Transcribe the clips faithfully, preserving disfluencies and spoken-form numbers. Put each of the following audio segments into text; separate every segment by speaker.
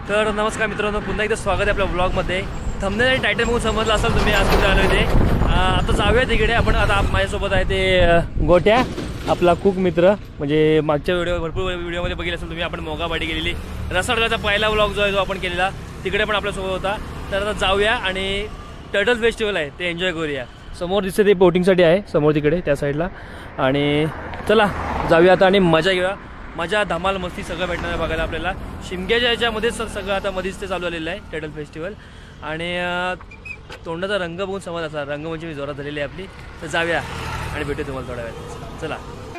Speaker 1: तर नमस्कार मित्रांनो, पुन्हा एकदा स्वागत आहे आपल्या ब्लॉगमध्ये. थंबनेल आणि टायटल बघून समजलं असेल तुम्ही आज कुठे आलो ते. आता जाऊया तिकडे आपण. आता माझ्यासोबत आहे ते गोट्या, आपला कुक मित्र. म्हणजे मागच्या व्हिडिओ भरपूर व्हिडिओमध्ये बघितलं असेल तुम्ही, आपण मोगावाडी गेलेली रसाळगाचा पहिला व्लॉग जो आहे जो आपण केलेला, तिकडे पण आपल्यासोबत होता. तर आता जाऊया आणि टर्टल फेस्टिवल आहे ते एन्जॉय करूया. समोर दिसते ते बोटिंगसाठी आहे समोर तिकडे त्या साईडला. आणि चला जाऊया आता आणि मजा घेऊया. मजा धमाल मस्ती सगळं भेटणार आहे बघायला आपल्याला. शिमग्याच्या याच्यामध्येच सगळं आता मध्येच ते चालू आलेलं आहे टर्टल फेस्टिवल. आणि तोंडाचा रंग बघून समज असा रंगमंच मी जोरात झालेली आहे आपली. तर जाऊया आणि भेटूया तुम्हाला थोड्या वेळात. चला.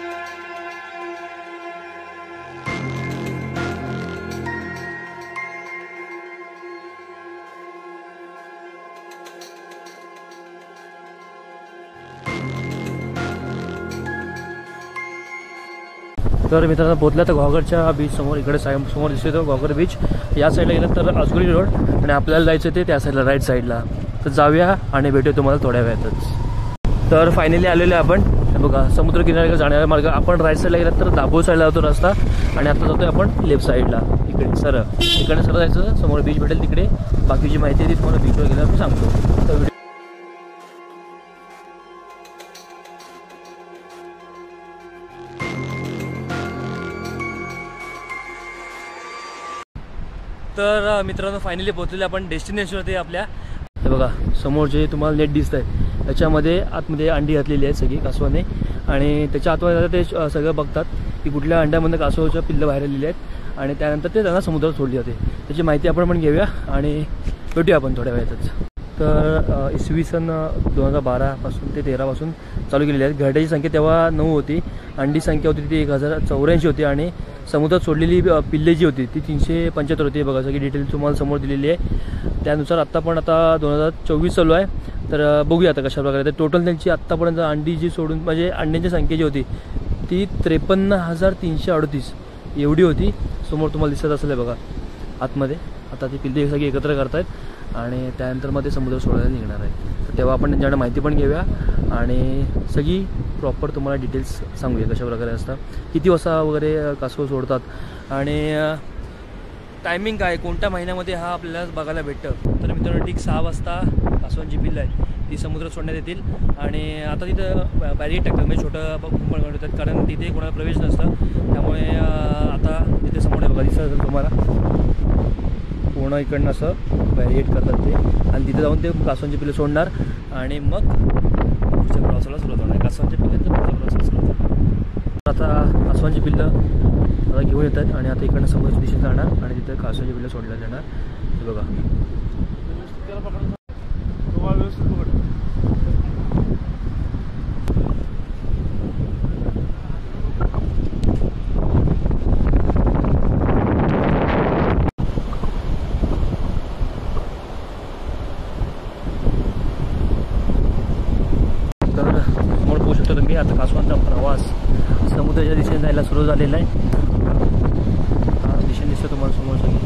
Speaker 1: तर मित्रांनो पोहोचला तर घॉगरच्या बीच समोर. इकडे साईड समोर दिसतो तो घॉगर बीच. या साईडला गेलं तर अजगुरी रोड आणि आपल्याला जायचं ते त्या साईडला राईट साईडला. तर जाऊया आणि भेटूया तुम्हाला थोड्या वेळातच. तर फायनली आलेलो आहे आपण. बघा समुद्र किनाऱ्याकडे जाणारा मार्ग. आपण राईट साईडला गेलात तर दाभोळ साईडला जातो रस्ता आणि आता जातोय आपण लेफ्ट साईडला. इकडे सर इकडे सर जायचं, समोर बीच भेटेल तिकडे. बाकीची माहिती ती तुम्हाला बीचवर गेल्यावर मी सांगतो. तर तर मित्रांनो फायनली पोहोचलेले आपण डेस्टिनेशनवरती आपल्या. हे बघा समोर जे तुम्हाला नेट दिसत आहे त्याच्यामध्ये आतमध्ये अंडी घातलेली आहेत सगळी कासवाने. आणि त्याच्या आतमध्ये ते सगळं बघतात की कुठल्या अंड्यामधून कासवाच्या पिल्लं बाहेर आलेली आहेत आणि त्यानंतर ते त्यांना समुद्रात सोडली जाते. त्याची माहिती आपण पण घेऊया आणि भेटूया आपण थोड्या वेळातच. तर इसवी सन दोन हजार बारापासून ते तेरापासून चालू केलेली आहेत. घरट्याची संख्या तेव्हा नऊ होती. अंडी संख्या होती ती एक हजार चौऱ्याऐंशी होती. आणि समुद्रात सोडलेली पिल्ले जी होती ती तीनशे पंच्याहत्तर होती. बघा सगळी डिटेल तुम्हाला समोर दिलेली आहे. त्यानुसार आत्ता पण आता दोन हजार चोवीस चालू आहे. तर बघूया आता कशा प्रकारे. तर टोटल त्यांची आत्तापर्यंत अंडी जी सोडून म्हणजे अंड्यांची संख्या जी होती ती त्रेपन्न हजार तीनशे अडतीस एवढी होती. समोर तुम्हाला दिसत असेल बघा आतमध्ये. आता ती पिल्ले सगळी एकत्र करतायत आणि त्यानंतर मग ते समुद्र सोडायला निघणार आहे. तर तेव्हा आपण त्यांच्याकडे माहिती पण घेऊया आणि सगळी प्रॉपर तुम्हाला डिटेल्स सांगूया कशा प्रकारे असतात, किती वाजता वगैरे कासव सोडतात आणि टायमिंग काय, कोणत्या महिन्यामध्ये हा आपल्याला बघायला भेटतं. तर मित्रांनो ठीक सहा वाजता कासवांची पिल्लं आहेत ती समुद्रात सोडण्यात येतील. आणि आता तिथं बॅरिकेड टाकतात म्हणजे छोटं कुंपण होतात कारण तिथे कोणाला प्रवेश नसतं. त्यामुळे आता तिथे समोर बघा दिसत असेल तुम्हाला पूर्ण इकडनं असं बॅरिकेड करतात ते. आणि तिथे जाऊन ते कासवांची पिल्लं सोडणार आणि मग पुढच्या प्रवासाला सुरुवात होणार. कासवांच्या पिल्लांचा पुढच्या प्रवासाला सुरुवात होणार. आता कासवांची पिल्लं आता घेऊन येतात आणि आता इकडनं समुद्राच्या दिशेने जाणार आणि तिथे कासवांची पिल्लं सोडल्या जाणार. हे बघा तुम्ही. आता कासवांचा प्रवास समुद्राच्या दिशेने जायला सुरू झालेला आहे. हा दिशेने दिसतो तुम्हाला समोर सगळी.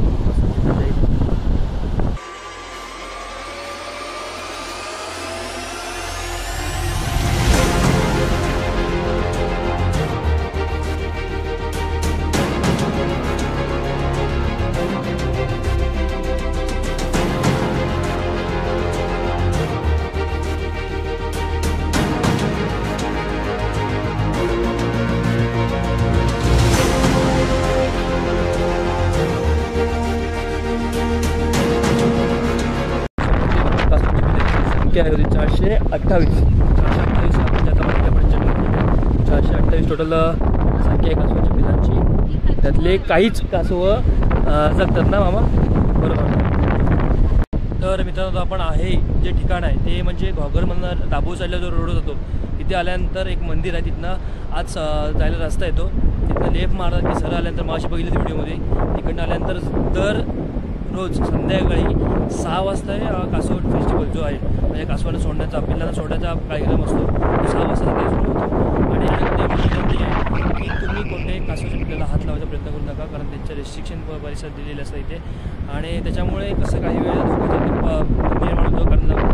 Speaker 1: संख्या होती चारशे अठ्ठावीस चारशे अठ्ठावीस आपण आता म्हटल्यापर्यंत चारशे अठ्ठावीस टोटल संख्या आहे कासवाच्या पिल्लांची. त्यातले काहीच कासवं जगतात ना मामा, बरोबर. तर मित्रांनो आपण आहे जे ठिकाण आहे ते म्हणजे घॉगरमधनं दाभोळ साईडला जो रोड जातो तिथे आल्यानंतर एक मंदिर आहे. तिथनं आज जायला रस्ता येतो. तिथनं लेफ्ट मारतात की सरळ आल्यानंतर माशी बघितली ती व्हिडिओमध्ये. तिकडनं आल्यानंतर दर रोज संध्याकाळी सहा वाजता कासव फेस्टिवल जो आहे म्हणजे कासवांना सोडण्याचा पिल्लांना सोडण्याचा कार्यक्रम असतो तो सहा वाजता ते सुरू होतो. आणि की तुम्ही कोणत्याही कासवाच्या पिल्लाला हात लावायचा प्रयत्न करू नका कारण त्यांच्या रेस्ट्रिक्शन परिसर दिलेले असतं इथे. आणि त्याच्यामुळे कसं काही वेळ धोका निर्माण होतो कारण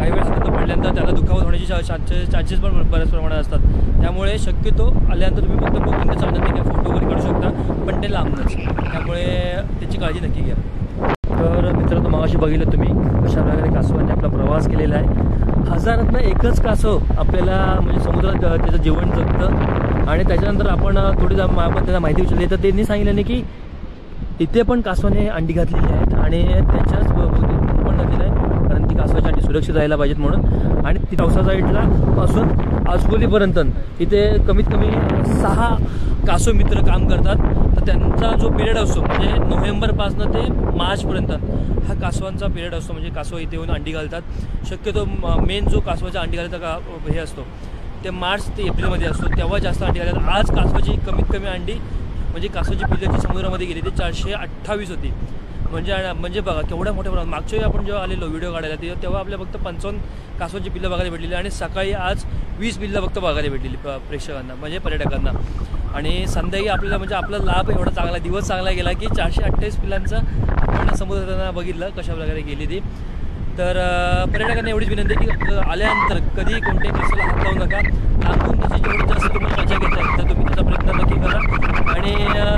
Speaker 1: काही वेळ हातात पडल्यानंतर त्याला दुखावत होण्याची चान्सेस पण बऱ्याच प्रमाणात असतात. त्यामुळे शक्यतो आल्यानंतर तुम्ही फक्त बघून त्याचा आनंद घ्या, फोटो वगैरे काढू शकता, पण ते लांबनच. त्यामुळे त्याची काळजी नक्की घ्या. तर मित्रांनो, मागाशी बघितलं तुम्ही कशा प्रकारे कासवाने आपला प्रवास केलेला आहे. हजारातनं एकच कासव आपल्याला म्हणजे समुद्रात त्याचं जीवन जगतं. आणि त्याच्यानंतर आपण थोडी आपण त्यांना माहिती विचारली तर त्यांनी सांगितलं नाही की इथे पण कासवाने अंडी घातलेली आहेत आणि त्याच्याच पण घातलेलं आहे, कारण ती कासवाची अंडी सुरक्षित राहायला पाहिजेत म्हणून. आणि ती पावसा साईडला पासून आजगोलीपर्यंत इथे कमीत कमी सहा कासव मित्र काम करतात. तर त्यांचा जो पिरियड असतो म्हणजे नोव्हेंबरपासून ते मार्चपर्यंत हा कासवांचा पिरियड असतो. म्हणजे कासव इथे येऊन अंडी घालतात. शक्यतो मेन जो कासवाचा अंडी घालायचा का हे असतो ते मार्च ते एप्रिलमध्ये असतो, तेव्हा जास्त अंडी घालतात. आज कासवाची कमीत कमी अंडी म्हणजे कासवाची पिल्लं जी समुद्रामध्ये गेली ती चारशे अठ्ठावीस होती. म्हणजे म्हणजे बघा केवढ्या मोठ्या प्रमाणात. मागच्या वेळी आपण जेव्हा आलेलो व्हिडिओ काढायला तेव्हा आपल्याला फक्त पंचावन्न कासवाची पिल्लं बघायला भेटलेली आणि सकाळी आज वीस पिल्लं फक्त बघायला भेटलेली प्रेक्षकांना म्हणजे पर्यटकांना. आणि संध्याकाळी आपल्याला म्हणजे आपला लाभ एवढा चांगला दिवस चांगला गेला की चारशे अठ्ठावीस पिल्लांचं आपण समुद्रांना बघितलं कशा प्रकारे गेली ती. तर पर्यटकांना एवढीच विनंती आहे की आल्यानंतर कधी कोणत्याही कासवाला हात लावू नका. लांबून त्याची जेवढी जास्त तुम्हाला मजा घेता येईल तर तुम्ही त्याचा प्रयत्न नक्की करा. आणि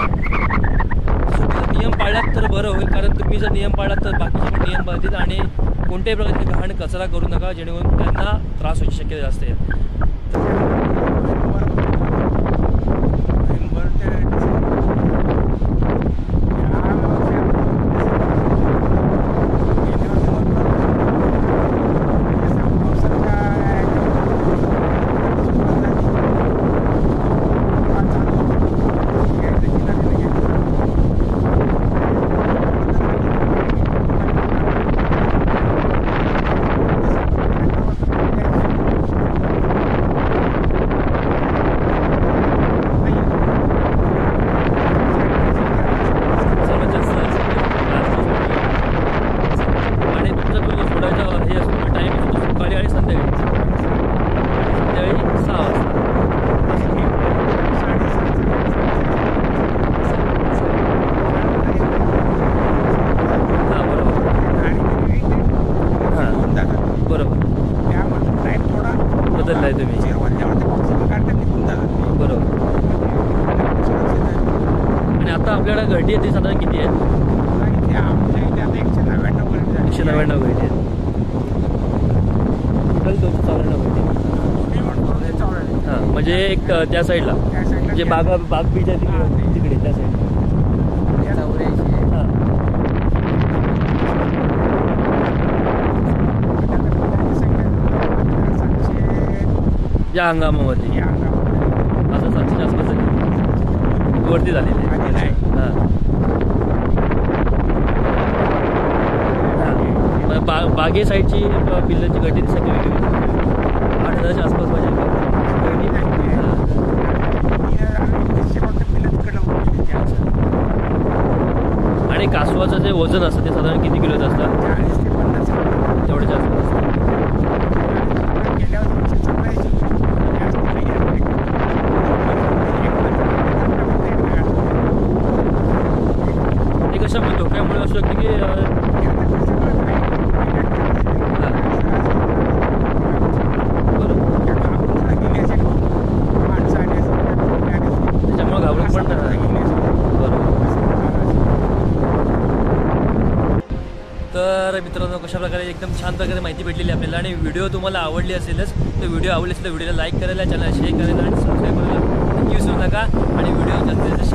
Speaker 1: नियम पाळलात तर बरं होईल, कारण तुम्ही जर नियम पाळलात तर बाकीचे पण नियम पाळतील आणि कोणत्याही प्रकारचे घाण कचरा करू नका जेणेकरून त्यांना त्रास व्हायची शक्यता जास्त आहे. बदललाय तुम्ही बरोबर. आणि आता आपल्याला घरटी येते साधारण किती आहे? एकशे नव्याण्णव घरटी आहेत. टोटल दोनशे चौऱ्याण्णव घरटी. हां म्हणजे एक त्या साईडला म्हणजे बाग बाग बीच आहे तिकडे तिकडे त्या साईडला. हां या हंगामामध्ये असं सातशेच्या आसपास झाली वरती झालेली आहे. हां हां बा बागे साईडची पिल्लांची गटी सगळी वेगळी आठ हजारच्या आसपास माझ्या आणि कासवाचं जे वजन असतं ते साधारण किती किलोचं असतं? तेवढ्याच्या आसपास असतं. ते कशा धोक्यामुळे असू शकते की त्याच्यामुळे घाबरून पण बरोबर. तर मित्रांनो कशा प्रकारे एकदम छान प्रकारे माहिती भेटलेली आपल्याला. आणि व्हिडिओ तुम्हाला आवडली असेलच तर व्हिडिओ आवडली असेल तर व्हिडिओला लाईक करायला, चॅनल शेअर करायला आणि सबस्क्राईब करायला नक्की विसरू नका. आणि व्हिडिओ जास्तीत जास्त